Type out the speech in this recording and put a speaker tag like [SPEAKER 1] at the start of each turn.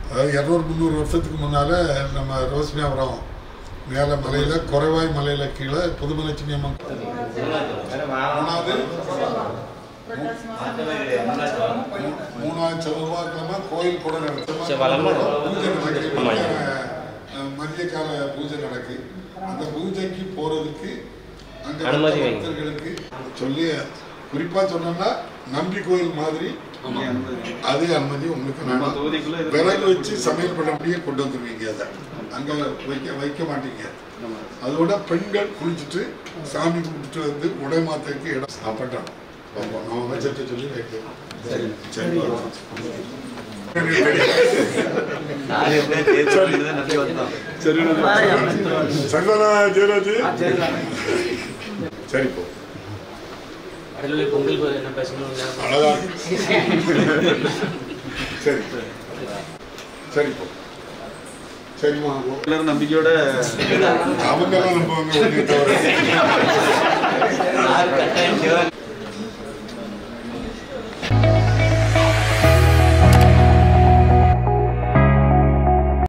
[SPEAKER 1] அதாவது 200-300 வருஷத்துக்கு முன்னால் நம்ம ரோஸ்மியாபுரம் மேலே மலையில் குறைவாய் மலையில் கீழே புதுமலட்சுமி அம்மன் மூணாவது செவ்வாய்க்கிழமை கோயில் கூட மதிய கால பூஜை நடக்கு. அந்த பூஜைக்கு போறதுக்கு அங்க பக்தர்களுக்கு சொல்லி குறிப்பா சொன்னோம்னா நம்பி கோயில் மாதிரி அதே அனுமதி உங்களுக்கு விறகு வச்சு சமையல் பண்ண முடியே கொண்டு வந்துருவீங்க. அதை அங்க வைக்க மாட்டீங்க. அதோட பெண்கள் குளிச்சுட்டு சாமி கும்பிட்டு வந்து உடை மாத்தக்கு இடம் சாப்பிட்டோம். நம்ம அமைச்சர்கிட்ட சொல்லி வைக்கலாம். சரி போ சரி சரி போ சரிமா நம்பிக்கையோட அவங்க நம்புவாங்க.